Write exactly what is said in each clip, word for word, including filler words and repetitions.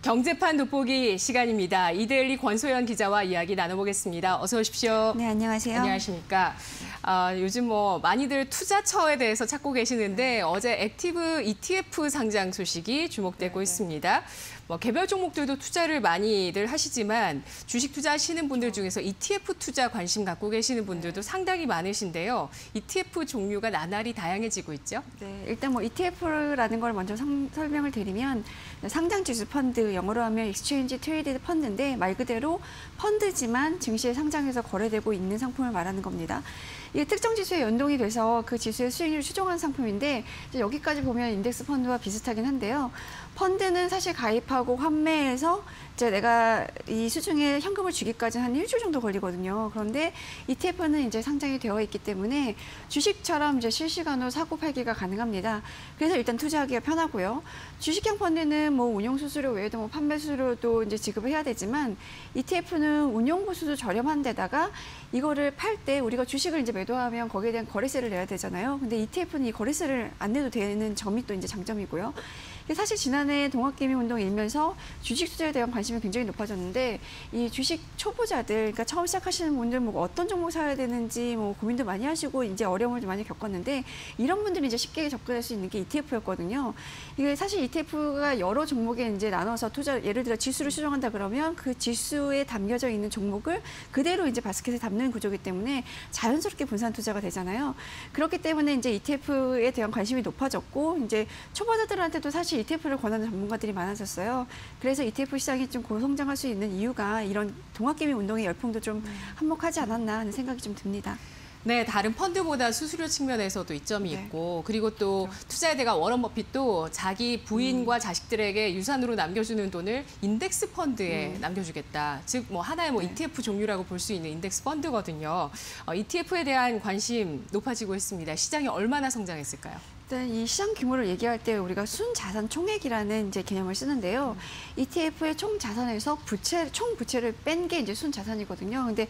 경제판 돋보기 시간입니다. 이데일리 권소연 기자와 이야기 나눠보겠습니다. 어서 오십시오. 네, 안녕하세요. 안녕하십니까. 아, 요즘 뭐 많이들 투자처에 대해서 찾고 계시는데 어제 액티브 이티에프 상장 소식이 주목되고 네, 있습니다. 뭐 개별 종목들도 투자를 많이들 하시지만 주식 투자하시는 분들 중에서 이티에프 투자 관심 갖고 계시는 분들도 상당히 많으신데요. 이티에프 종류가 나날이 다양해지고 있죠. 네, 일단 뭐 이티에프라는 걸 먼저 성, 설명을 드리면 상장 지수 펀드, 영어로 하면 Exchange Traded 펀드인데 말 그대로 펀드지만 증시에 상장해서 거래되고 있는 상품을 말하는 겁니다. 이게 특정 지수에 연동이 돼서 그 지수의 수익률을 추종한 상품인데 여기까지 보면 인덱스 펀드와 비슷하긴 한데요. 펀드는 사실 가입하고 환매해서 이제 내가 이 수중에 현금을 주기까지 한 일주일 정도 걸리거든요. 그런데 이티에프는 이제 상장이 되어 있기 때문에 주식처럼 이제 실시간으로 사고 팔기가 가능합니다. 그래서 일단 투자하기가 편하고요. 주식형 펀드는 뭐 운용 수수료 외에도 뭐 판매 수수료도 이제 지급을 해야 되지만 이티에프는 운용 보수도 저렴한 데다가 이거를 팔 때 우리가 주식을 이제 매도하면 거기에 대한 거래세를 내야 되잖아요. 근데 이티에프는 이 거래세를 안 내도 되는 점이 또 이제 장점이고요. 사실 지난해 동학개미 운동이 일면서 주식 투자에 대한 관심이 굉장히 높아졌는데 이 주식 초보자들, 그러니까 처음 시작하시는 분들 뭐 어떤 종목 사야 되는지 뭐 고민도 많이 하시고 이제 어려움을 좀 많이 겪었는데 이런 분들이 이제 쉽게 접근할 수 있는 게 이티에프였거든요. 이게 사실 이티에프가 여러 종목에 이제 나눠서 투자, 예를 들어 지수를 추정한다 그러면 그 지수에 담겨져 있는 종목을 그대로 이제 바스켓에 담는 구조이기 때문에 자연스럽게 분산 투자가 되잖아요. 그렇기 때문에 이제 이티에프에 대한 관심이 높아졌고 이제 초보자들한테도 사실 이티에프를 권하는 전문가들이 많아졌어요. 그래서 이티에프 시장이 좀 고성장할 수 있는 이유가 이런 동학개미 운동의 열풍도 좀 한몫하지 않았나 하는 생각이 좀 듭니다. 네, 다른 펀드보다 수수료 측면에서도 이점이 네. 있고 그리고 또 그렇죠. 투자의 대가 워런 버핏도 자기 부인과 음. 자식들에게 유산으로 남겨주는 돈을 인덱스 펀드에 음. 남겨주겠다. 즉, 뭐 하나의 뭐 네. 이티에프 종류라고 볼 수 있는 인덱스 펀드거든요. 어, 이티에프에 대한 관심 높아지고 있습니다. 시장이 얼마나 성장했을까요? 일단 이 시장 규모를 얘기할 때 우리가 순자산 총액이라는 이제 개념을 쓰는데요. 음. 이티에프의 총 자산에서 부채, 총 부채를 뺀 게 이제 순자산이거든요. 근데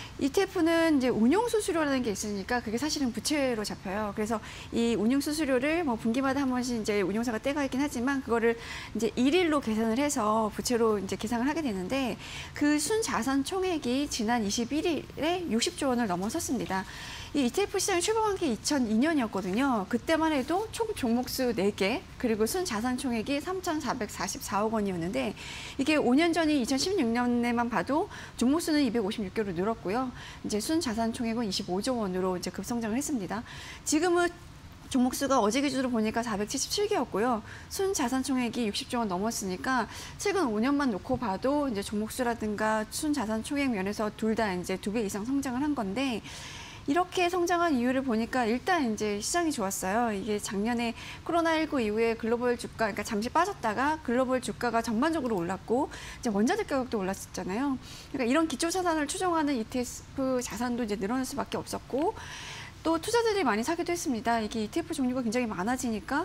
이티에프는 이제 운용 수수료라는 게 있으니까 그게 사실은 부채로 잡혀요. 그래서 이 운용 수수료를 뭐 분기마다 한 번씩 이제 운용사가 떼가 있긴 하지만 그거를 이제 일일로 계산을 해서 부채로 이제 계산을 하게 되는데 그 순자산 총액이 지난 이십일 일에 육십조 원을 넘어섰습니다. 이 이티에프 시장이 출범한 게 이천이 년이었거든요. 그때만 해도 총 종목수 네 개, 그리고 순자산 총액이 삼천사백사십사억 원이었는데 이게 오 년 전인 이천십육 년에만 봐도 종목수는 이백오십육 개로 늘었고요. 이제 순자산 총액은 이십오조 원으로 이제 급성장을 했습니다. 지금은 종목수가 어제 기준으로 보니까 사백칠십칠 개였고요. 순자산 총액이 육십조 원 넘었으니까 최근 오 년만 놓고 봐도 이제 종목수라든가 순자산 총액 면에서 둘 다 이제 두 배 이상 성장을 한 건데 이렇게 성장한 이유를 보니까 일단 이제 시장이 좋았어요. 이게 작년에 코로나십구 이후에 글로벌 주가, 그러니까 잠시 빠졌다가 글로벌 주가가 전반적으로 올랐고 이제 원자재 가격도 올랐었잖아요. 그러니까 이런 기초 자산을 추정하는 이티에프 자산도 이제 늘어날 수밖에 없었고 또 투자자들이 많이 사기도 했습니다. 이게 이티에프 종류가 굉장히 많아지니까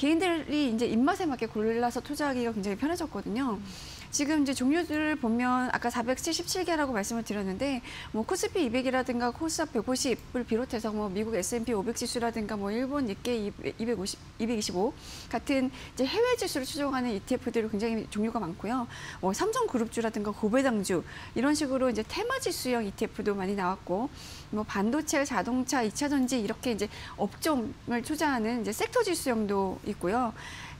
개인들이 이제 입맛에 맞게 골라서 투자하기가 굉장히 편해졌거든요. 지금 이제 종류들을 보면 아까 사백칠십칠 개라고 말씀을 드렸는데 뭐 코스피 이백이라든가 코스닥 백오십을 비롯해서 뭐 미국 에스 앤 피 오백 지수라든가 뭐 일본 니케이 이백오십, 이백이십오 같은 이제 해외 지수를 추종하는 이티에프들이 굉장히 종류가 많고요. 뭐 삼성그룹주라든가 고배당주 이런 식으로 이제 테마 지수형 이티에프도 많이 나왔고 뭐 반도체, 자동차, 이차 전지 이렇게 이제 업종을 투자하는 이제 섹터 지수형도 있고요.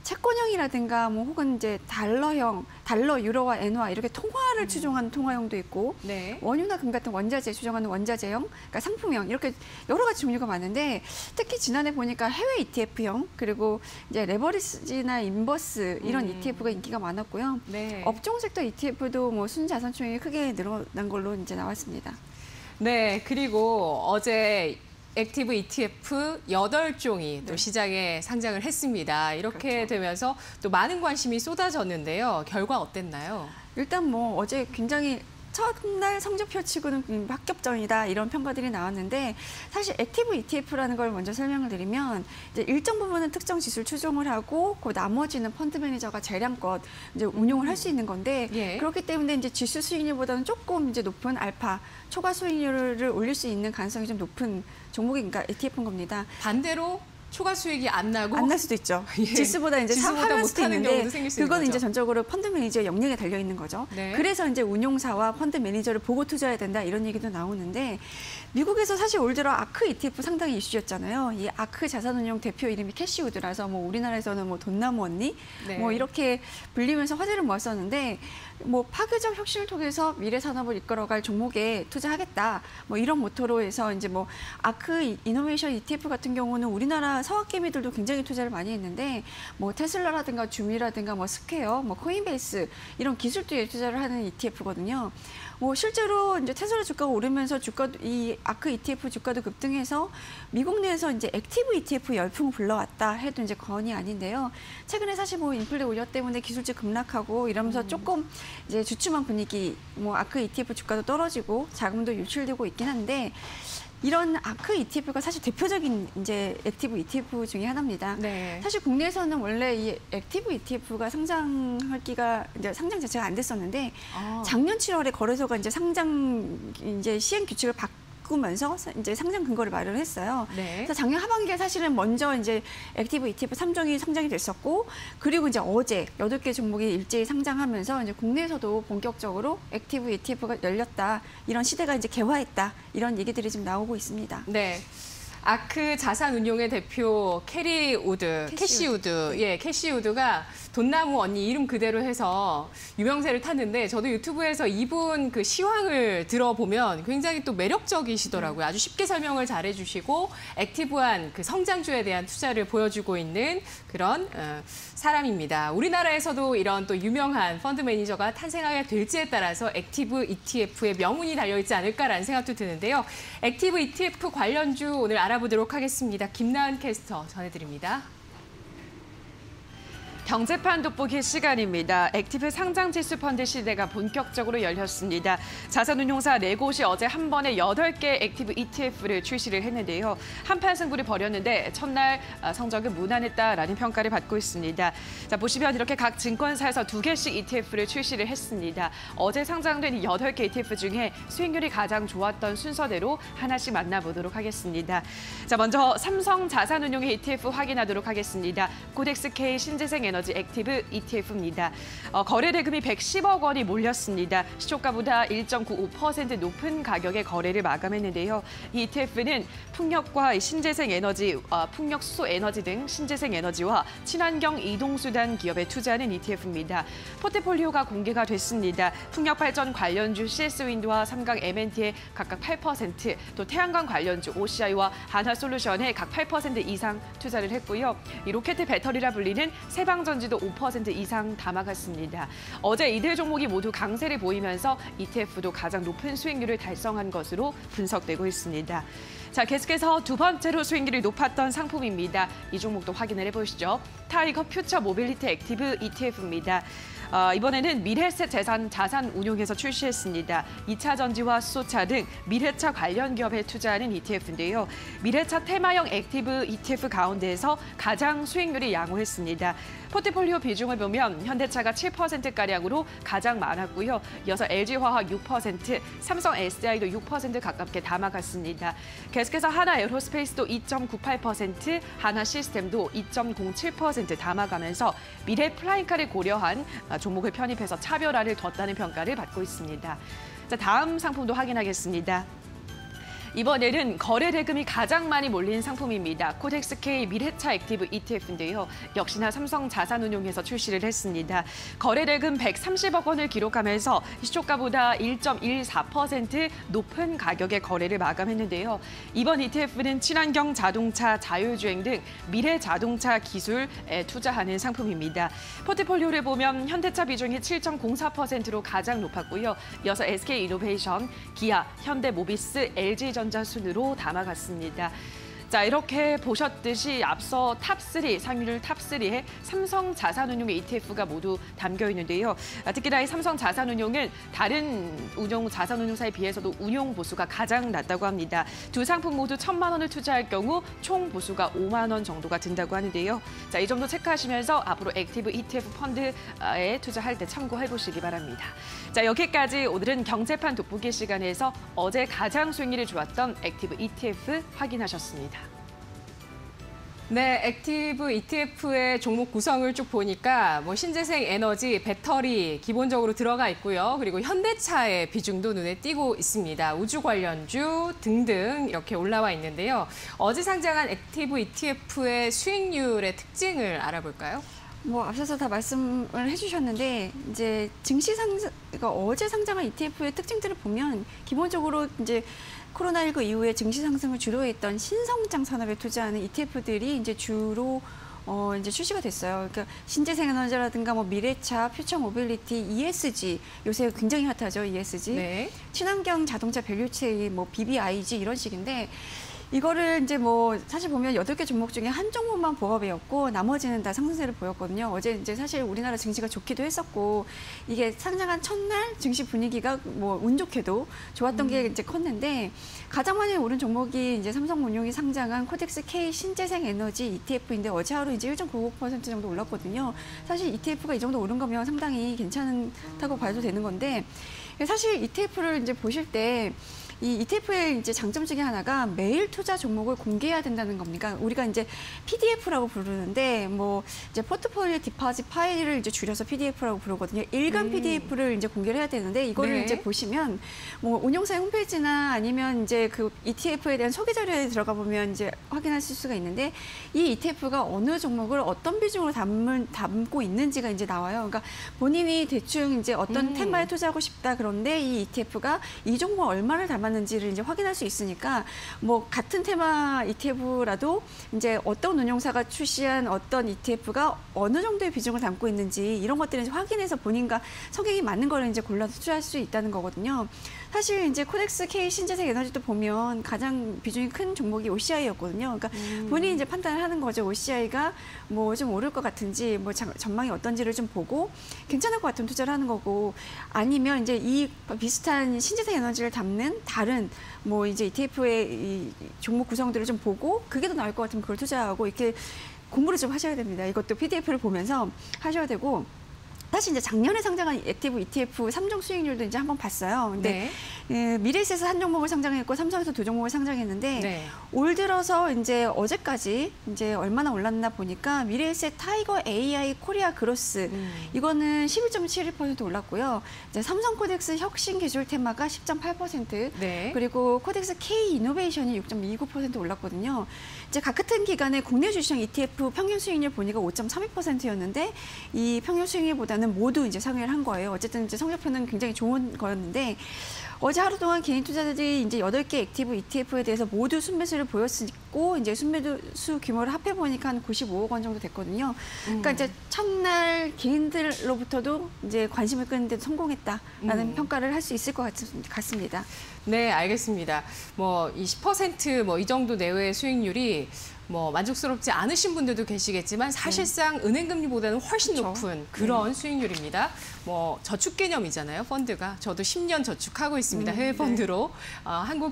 채권형이라든가 뭐 혹은 이제 달러형, 달러, 유로와 엔화 이렇게 통화를 음. 추종하는 통화형도 있고 네. 원유나 금 같은 원자재 추종하는 원자재형, 그러니까 상품형 이렇게 여러 가지 종류가 많은데 특히 지난해 보니까 해외 이티에프형 그리고 이제 레버리지나 인버스 이런 음. 이티에프가 인기가 많았고요. 네. 업종 섹터 이티에프도 뭐 순자산 총액이 크게 늘어난 걸로 이제 나왔습니다. 네, 그리고 어제 액티브 이티에프 여덟 종이 또 네. 시장에 상장을 했습니다. 이렇게 그렇죠. 되면서 또 많은 관심이 쏟아졌는데요. 결과 어땠나요? 일단 뭐 어제 굉장히 첫날 성적표 치고는 합격점이다 이런 평가들이 나왔는데 사실 액티브 이티에프라는 걸 먼저 설명을 드리면 이제 일정 부분은 특정 지수를 추종을 하고 그 나머지는 펀드 매니저가 재량껏 이제 운용을 할 수 있는 건데 예. 그렇기 때문에 이제 지수 수익률보다는 조금 이제 높은 알파 초과 수익률을 올릴 수 있는 가능성이 좀 높은 종목이 그러니까 이티에프인 겁니다. 반대로 초과 수익이 안 나고 안 날 수도 있죠. 예. 지수보다 이제 지수보다 상할 수도 못하는 있는데 경우도 생길 수 있는 그거는 거죠. 이제 전적으로 펀드 매니저 역량에 달려 있는 거죠. 네. 그래서 이제 운용사와 펀드 매니저를 보고 투자해야 된다 이런 얘기도 나오는데 미국에서 사실 올 들어 아크 이티에프 상당히 이슈였잖아요. 이 아크 자산운용 대표 이름이 캐시우드라서 뭐 우리나라에서는 뭐 돈나무 언니 네. 뭐 이렇게 불리면서 화제를 모았었는데 뭐 파괴적 혁신을 통해서 미래 산업을 이끌어갈 종목에 투자하겠다. 뭐 이런 모토로 해서 이제 뭐 아크 이노베이션 이티에프 같은 경우는 우리나라 서학개미들도 굉장히 투자를 많이 했는데 뭐 테슬라라든가 주미라든가 뭐 스퀘어, 뭐 코인베이스 이런 기술주에 투자를 하는 이티에프거든요. 뭐 실제로 이제 테슬라 주가가 오르면서 주가 이 아크 이티에프 주가도 급등해서 미국 내에서 이제 액티브 이티에프 열풍 불러왔다 해도 이제 거언이 아닌데요. 최근에 사실 뭐 인플레 우려 때문에 기술주 급락하고 이러면서 음. 조금 이제 주춤한 분위기, 뭐 아크 이티에프 주가도 떨어지고 자금도 유출되고 있긴 한데. 이런 아크 이티에프가 사실 대표적인 이제 액티브 이티에프 중에 하나입니다. 네. 사실 국내에서는 원래 이 액티브 이티에프가 상장하기가 이제 상장 자체가 안 됐었는데 아. 작년 칠월에 거래소가 이제 상장 이제 시행 규칙을 바꾸면서 이제 상장 근거를 마련했어요. 네. 그래서 작년 하반기에 사실은 먼저 이제 액티브 이티에프 삼 종이 상장이 됐었고 그리고 이제 어제 여덟 개 종목이 일제히 상장하면서 이제 국내에서도 본격적으로 액티브 이티에프가 열렸다. 이런 시대가 이제 개화했다. 이런 얘기들이 지금 나오고 있습니다. 네. 아크 자산운용의 대표 캐리 우드, 캐시우드. 캐시우드, 예, 캐시우드가 돈나무 언니 이름 그대로 해서 유명세를 탔는데 저도 유튜브에서 이분 그 시황을 들어보면 굉장히 또 매력적이시더라고요. 아주 쉽게 설명을 잘해주시고 액티브한 그 성장주에 대한 투자를 보여주고 있는 그런 어, 사람입니다. 우리나라에서도 이런 또 유명한 펀드 매니저가 탄생하게 될지에 따라서 액티브 이티에프의 명운이 달려있지 않을까라는 생각도 드는데요. 액티브 이티에프 관련주 오늘 알아보도록 하겠습니다. 김나은 캐스터 전해드립니다. 경제판 돋보기 시간입니다. 액티브 상장지수 펀드 시대가 본격적으로 열렸습니다. 자산운용사 네 곳이 어제 한 번에 여덟 개 액티브 이티에프를 출시를 했는데요. 한판 승부를 벌였는데 첫날 성적은 무난했다라는 평가를 받고 있습니다. 자, 보시면 이렇게 각 증권사에서 두 개씩 이티에프를 출시를 했습니다. 어제 상장된 이 여덟 개 이티에프 중에 수익률이 가장 좋았던 순서대로 하나씩 만나보도록 하겠습니다. 자, 먼저 삼성 자산운용의 이티에프 확인하도록 하겠습니다. 코덱스 K 신재생 에너지 액티브 이티에프입니다. 어, 거래 대금이 백십억 원이 몰렸습니다. 시초가보다 일 점 구오 퍼센트 높은 가격에 거래를 마감했는데요. 이 이티에프는 풍력과 신재생 에너지, 어, 풍력 수소 에너지 등 신재생 에너지와 친환경 이동수단 기업에 투자하는 이티에프입니다. 포트폴리오가 공개가 됐습니다. 풍력 발전 관련주 씨에스윈드와 삼강 엠엔티에 각각 팔 퍼센트, 또 태양광 관련주 오씨아이와 한화솔루션에 각 팔 퍼센트 이상 투자를 했고요. 이 로켓 배터리라 불리는 세방전지도 오 퍼센트 이상 담아갔습니다. 어제 이들 종목이 모두 강세를 보이면서 이티에프도 가장 높은 수익률을 달성한 것으로 분석되고 있습니다. 자, 계속해서 두 번째로 수익률이 높았던 상품입니다. 이 종목도 확인을 해보시죠. 타이거 퓨처 모빌리티 액티브 이티에프입니다. 어, 이번에는 미래셋 재산 자산 운용에서 출시했습니다. 이 차 전지와 수소차 등 미래차 관련 기업에 투자하는 이티에프인데요. 미래차 테마형 액티브 이티에프 가운데에서 가장 수익률이 양호했습니다. 포트폴리오 비중을 보면 현대차가 칠 퍼센트가량으로 가장 많았고요. 이어서 엘지화학 육 퍼센트, 삼성 에스디아이도 육 퍼센트 가깝게 담아갔습니다. 계속해서 하나 에어로스페이스도 이 점 구팔 퍼센트, 하나 시스템도 이 점 공칠 퍼센트 담아가면서 미래 플라잉카를 고려한 종목을 편입해서 차별화를 뒀다는 평가를 받고 있습니다. 자, 다음 상품도 확인하겠습니다. 이번에는 거래 대금이 가장 많이 몰린 상품입니다. 코덱스 K 미래차 액티브 이티에프인데요. 역시나 삼성 자산운용에서 출시를 했습니다. 거래 대금 백삼십억 원을 기록하면서 시초가보다 일 점 일사 퍼센트 높은 가격의 거래를 마감했는데요. 이번 이티에프는 친환경 자동차, 자율주행 등 미래 자동차 기술에 투자하는 상품입니다. 포트폴리오를 보면 현대차 비중이 칠 점 공사 퍼센트로 가장 높았고요. 이어서 에스케이이노베이션, 기아, 현대모비스, 엘지전자 순으로 담아갔습니다. 자, 이렇게 보셨듯이 앞서 탑삼, 상위를 탑삼에 삼성 자산운용의 이티에프가 모두 담겨 있는데요. 특히나 이 삼성 자산운용은 다른 운용 자산운용사에 비해서도 운용 보수가 가장 낮다고 합니다. 두 상품 모두 천만 원을 투자할 경우 총 보수가 오만 원 정도가 든다고 하는데요. 자, 이 점도 체크하시면서 앞으로 액티브 이티에프 펀드에 투자할 때 참고해 보시기 바랍니다. 자, 여기까지 오늘은 경제판 돋보기 시간에서 어제 가장 수익률이 좋았던 액티브 이티에프 확인하셨습니다. 네, 액티브 이티에프의 종목 구성을 쭉 보니까 뭐 신재생 에너지, 배터리 기본적으로 들어가 있고요. 그리고 현대차의 비중도 눈에 띄고 있습니다. 우주 관련주 등등 이렇게 올라와 있는데요. 어제 상장한 액티브 이티에프의 수익률의 특징을 알아볼까요? 뭐 앞서서 다 말씀을 해주셨는데 이제 증시 상장, 그러니까 어제 상장한 이티에프의 특징들을 보면 기본적으로 이제 코로나십구 이후에 증시 상승을 주도했던 신성장 산업에 투자하는 이티에프들이 이제 주로 어 이제 출시가 됐어요. 그러니까 신재생 에너지라든가 뭐 미래차, 퓨처 모빌리티, 이에스지 요새 굉장히 핫하죠. 이에스지. 네. 친환경 자동차 밸류체인 뭐 비비아이지 이런 식인데. 이거를 이제 뭐 사실 보면 여덟 개 종목 중에 한 종목만 보합이었고 나머지는 다 상승세를 보였거든요. 어제 이제 사실 우리나라 증시가 좋기도 했었고 이게 상장한 첫날 증시 분위기가 뭐 운 좋게도 좋았던 음. 게 이제 컸는데 가장 많이 오른 종목이 이제 삼성운용이 상장한 코덱스 K 신재생 에너지 이티에프인데 어제 하루 이제 일 점 구오 퍼센트 정도 올랐거든요. 사실 이티에프가 이 정도 오른 거면 상당히 괜찮다고 봐도 되는 건데 사실 이티에프를 이제 보실 때 이 이티에프의 이제 장점 중에 하나가 매일 투자 종목을 공개해야 된다는 겁니다. 우리가 이제 피디에프라고 부르는데 뭐 이제 포트폴리오 디파짓 파일을 이제 줄여서 피디에프라고 부르거든요. 일간 음. 피디에프를 이제 공개를 해야 되는데 이거를 네. 이제 보시면 뭐 운용사의 홈페이지나 아니면 이제 그 이티에프에 대한 소개 자료에 들어가 보면 이제 확인하실 수가 있는데 이 이티에프가 어느 종목을 어떤 비중으로 담을, 담고 있는지가 이제 나와요. 그러니까 본인이 대충 이제 어떤 음. 테마에 투자하고 싶다 그런데 이 이티에프가 이 종목 얼마를 담아 는지를 이제 확인할 수 있으니까 뭐 같은 테마 이티에프라도 이제 어떤 운용사가 출시한 어떤 이티에프가 어느 정도의 비중을 담고 있는지 이런 것들을 이제 확인해서 본인과 성향이 맞는 거를 이제 골라서 투자할 수 있다는 거거든요. 사실 이제 코덱스 K 신재생 에너지도 보면 가장 비중이 큰 종목이 오씨아이였거든요. 그러니까 음. 본인이 이제 판단을 하는 거죠. 오씨아이가 뭐 좀 오를 것 같은지 뭐 전망이 어떤지를 좀 보고 괜찮을 것 같으면 투자를 하는 거고 아니면 이제 이 비슷한 신재생 에너지를 담는 다른 뭐 이제 이티에프의 이 종목 구성들을 좀 보고 그게 더 나을 것 같으면 그걸 투자하고 이렇게 공부를 좀 하셔야 됩니다. 이것도 피디에프를 보면서 하셔야 되고 사실 이제 작년에 상장한 액티브 이티에프 삼 종 수익률도 이제 한번 봤어요. 근데 네. 에, 미래에셋에서 한 종목을 상장했고 삼성에서 두 종목을 상장했는데 네. 올 들어서 이제 어제까지 이제 얼마나 올랐나 보니까 미래에셋 타이거 에이아이 코리아 그로스 음. 이거는 십일 점 칠일 퍼센트 올랐고요. 이제 삼성 코덱스 혁신 기술 테마가 십 점 팔 퍼센트 네. 그리고 코덱스 K 이노베이션이 육 점 이구 퍼센트 올랐거든요. 이제 각 같은 기간에 국내 주시장 이티에프 평균 수익률 보니까 오 점 삼이 퍼센트였는데 이 평균 수익률보다 는 모두 이제 상회를 한 거예요. 어쨌든 이제 성적표는 굉장히 좋은 거였는데 어제 하루 동안 개인 투자자들이 이제 여덟 개 액티브 이티에프에 대해서 모두 순매수를 보였고 이제 순매수 규모를 합해 보니까 한 구십오억 원 정도 됐거든요. 그러니까 음. 이제 첫날 개인들로부터도 이제 관심을 끄는데 성공했다라는 음. 평가를 할 수 있을 것 같습니다. 네, 알겠습니다. 뭐 이 십 퍼센트 뭐 이 정도 내외의 수익률이 뭐 만족스럽지 않으신 분들도 계시겠지만 사실상 네. 은행금리보다는 훨씬 그렇죠. 높은 그런 네. 수익률입니다. 뭐 저축 개념이잖아요, 펀드가. 저도 십 년 저축하고 있습니다, 음, 해외 펀드로. 네. 어,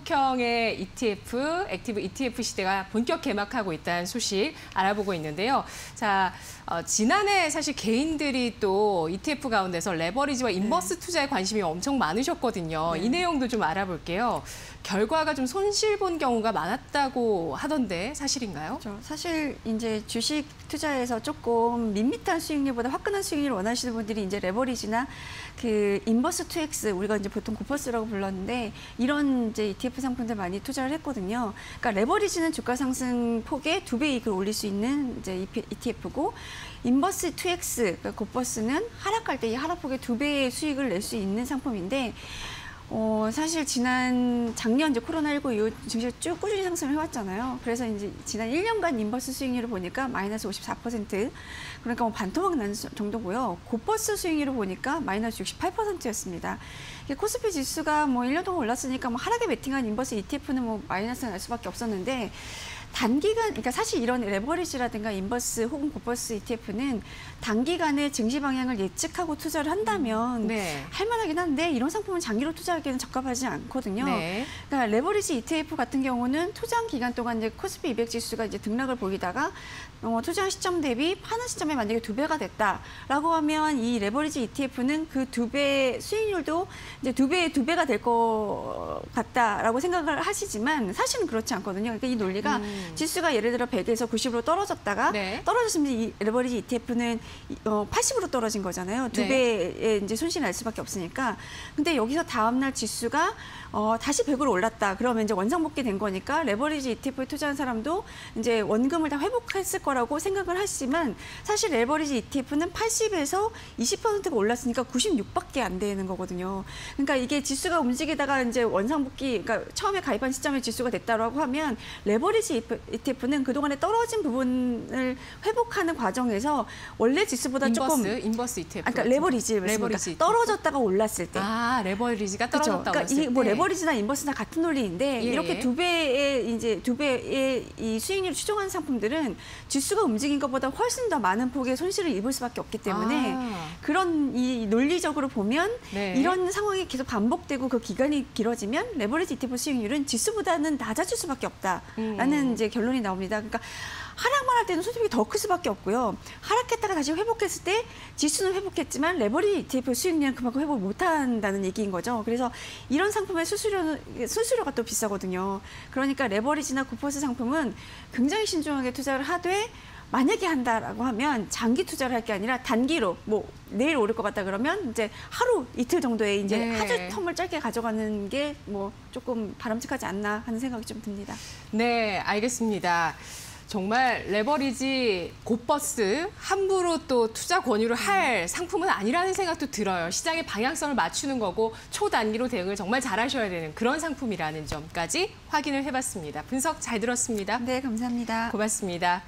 한국형의 이티에프, 액티브 이티에프 시대가 본격 개막하고 있다는 소식 알아보고 있는데요. 자, 어, 지난해 사실 개인들이 또 이티에프 가운데서 레버리지와 인버스 네. 투자에 관심이 엄청 많으셨거든요. 네. 이 내용도 좀 알아볼게요. 결과가 좀 손실 본 경우가 많았다고 하던데 사실인가요? 그렇죠. 사실 이제 주식 투자에서 조금 밋밋한 수익률보다 화끈한 수익률을 원하시는 분들이 이제 레버리지나 그 인버스 투 엑스 우리가 이제 보통 고퍼스라고 불렀는데 이런 이제 이티에프 상품들 많이 투자를 했거든요. 그러니까 레버리지는 주가 상승 폭의 두 배 이익을 올릴 수 있는 이제 이티에프고 인버스 투 엑스 그러니까 고퍼스는 하락할 때 이 하락폭의 두 배의 수익을 낼 수 있는 상품인데. 어, 사실 지난 작년 이제 코로나십구 이후 증시가 쭉 꾸준히 상승을 해왔잖아요. 그래서 이제 지난 일 년간 인버스 수익률을 보니까 마이너스 오십사 퍼센트. 그러니까 뭐 반토막 난 정도고요. 고퍼스 수익률을 보니까 마이너스 육십팔 퍼센트였습니다. 코스피 지수가 뭐 일 년 동안 올랐으니까 뭐 하락에 베팅한 인버스 이티에프는 뭐 마이너스가 날 수밖에 없었는데 단기간, 그러니까 사실 이런 레버리지라든가 인버스 혹은 고퍼스 이티에프는 단기간에 증시 방향을 예측하고 투자를 한다면 네. 할만하긴 한데 이런 상품은 장기로 투자하기에는 적합하지 않거든요. 네. 그러니까 레버리지 이티에프 같은 경우는 투자한 기간 동안 이제 코스피 이백 지수가 이제 등락을 보이다가 어, 투자한 시점 대비 파는 시점에 만약에 두 배가 됐다라고 하면 이 레버리지 이티에프는 그 두 배 수익률도 이제 두 배, 두 배가 될 것 같다라고 생각을 하시지만 사실은 그렇지 않거든요. 그러니까 이 논리가 음. 지수가 예를 들어 백에서 구십으로 떨어졌다가 네. 떨어졌으면 이 레버리지 이티에프는 어, 팔십으로 떨어진 거잖아요. 두 네. 배의 이제 손실이 날 수밖에 없으니까. 근데 여기서 다음날 지수가 어, 다시 백으로 올랐다. 그러면 이제 원상복귀 된 거니까 레버리지 이티에프에 투자한 사람도 이제 원금을 다 회복했을 거라고 생각을 하지만 사실 레버리지 이티에프는 팔십에서 이십 퍼센트가 올랐으니까 구십육밖에 안 되는 거거든요. 그러니까 이게 지수가 움직이다가 이제 원상복귀, 그러니까 처음에 가입한 시점에 지수가 됐다라고 하면 레버리지 이티에프는 그동안에 떨어진 부분을 회복하는 과정에서 원래 지수보다 인버스, 조금 인버스 이티에프. 아, 그러니까 레버리지, 레버리지 그러니까 이티에프. 떨어졌다가 올랐을 때. 아, 레버리지가 그렇죠. 떨어졌다 그러니까 올랐을 이 뭐 때. 레버리지나 인버스나 같은 논리인데 예. 이렇게 두 배의 이제 두 배의 이 수익률을 추정한 상품들은 지수가 움직인 것보다 훨씬 더 많은 폭의 손실을 입을 수밖에 없기 때문에 아. 그런 이 논리적으로 보면 네. 이런 상황이 계속 반복되고 그 기간이 길어지면 레버리지 이티에프 수익률은 지수보다는 낮아질 수밖에 없다라는 음. 이제 결론이 나옵니다. 그러니까 하락만 할 때는 손실이 더 클 수밖에 없고요. 하락했다가 다시 회복했을 때 지수는 회복했지만 레버리지 이티에프 수익률은 그만큼 회복 못한다는 얘기인 거죠. 그래서 이런 상품의 수수료, 수수료가 또 비싸거든요. 그러니까 레버리지나 구퍼스 상품은 굉장히 신중하게 투자를 하되 만약에 한다라고 하면 장기 투자를 할 게 아니라 단기로 뭐 내일 오를 것 같다 그러면 이제 하루 이틀 정도의 이제 네. 한 주 텀을 짧게 가져가는 게 뭐 조금 바람직하지 않나 하는 생각이 좀 듭니다. 네, 알겠습니다. 정말 레버리지 곧버스 함부로 또 투자 권유를 할 상품은 아니라는 생각도 들어요. 시장의 방향성을 맞추는 거고 초단기로 대응을 정말 잘하셔야 되는 그런 상품이라는 점까지 확인을 해봤습니다. 분석 잘 들었습니다. 네, 감사합니다. 고맙습니다.